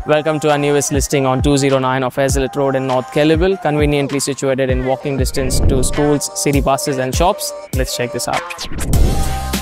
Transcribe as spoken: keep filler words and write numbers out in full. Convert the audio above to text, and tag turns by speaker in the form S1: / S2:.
S1: Welcome to our newest listing on two oh nine of Hezlett Road in North Kellyville, conveniently situated in walking distance to schools, city buses and shops. Let's check this out.